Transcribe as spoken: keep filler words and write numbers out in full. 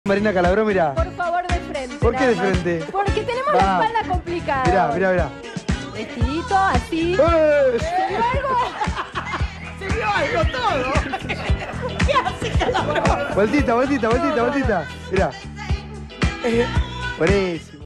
Marina Calabró, mirá. Por favor, de frente. ¿Por qué de nada más. frente? Porque tenemos Va. la espalda complicada. Mirá, hoy. mirá, mirá. Vestidito, así. ¡Eh! ¿Se vio algo? Se vio algo todo. ¿Qué hace Calabró? Vueltita, vueltita, vueltita, vueltita. Mirá. Eh, Buenísimo.